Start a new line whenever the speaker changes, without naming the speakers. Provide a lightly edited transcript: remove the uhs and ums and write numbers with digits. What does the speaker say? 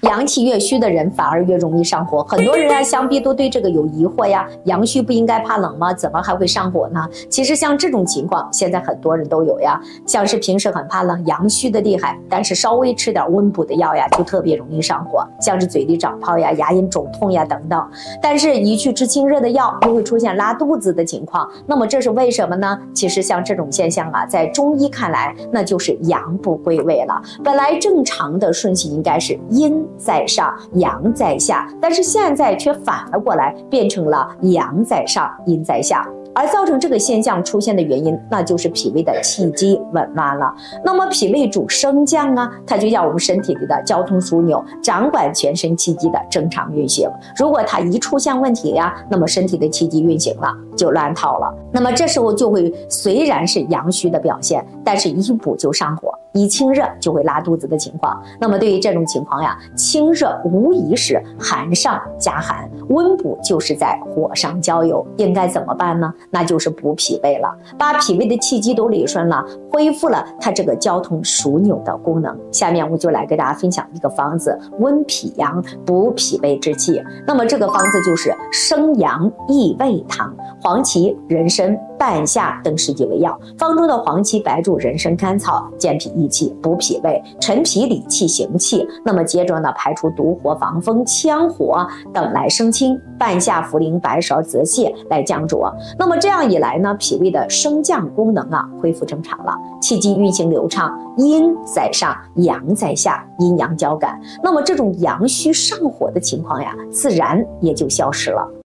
阳气越虚的人反而越容易上火。很多人啊，想必都对这个有疑惑呀，阳虚不应该怕冷吗？怎么还会上火呢？其实像这种情况，现在很多人都有呀，像是平时很怕冷，阳虚的厉害，但是稍微吃点温补的药呀，就特别容易上火，像是嘴里长泡呀、牙龈肿痛呀等等。但是一去吃清热的药，又会出现拉肚子的情况，那么这是为什么呢？其实像这种现象啊，在中医看来，那就是阳不归位了。本来正常的顺序应该是阴在上，阳在下，但是现在却反了过来，变成了阳在上，阴在下。而造成这个现象出现的原因，那就是脾胃的气机紊乱了。那么脾胃主升降啊，它就像我们身体里的交通枢纽，掌管全身气机的正常运行。如果它一出现问题呀，那么身体的气机运行了就乱套了。那么这时候就会虽然是阳虚的表现，但是一补就上火，一清热就会拉肚子的情况。那么对于这种情况呀，清热无疑是寒上加寒，温补就是在火上浇油。应该怎么办呢？那就是补脾胃了，把脾胃的气机都理顺了，恢复了它这个交通枢纽的功能。下面我就来给大家分享一个方子，温脾阳，补脾胃之气。那么这个方子就是生阳益胃汤，黄芪、人参、半夏等10几味药。方中的黄芪、白术、人参、甘草健脾益气，补脾胃，陈皮理气行气。那么接着呢，排除毒火、防风、羌火等来生清，半夏、茯苓、白芍、泽泻来降浊。那么这样一来呢，脾胃的升降功能啊恢复正常了，气机运行流畅，阴在上，阳在下，阴阳交感。那么这种阳虚上火的情况呀，自然也就消失了。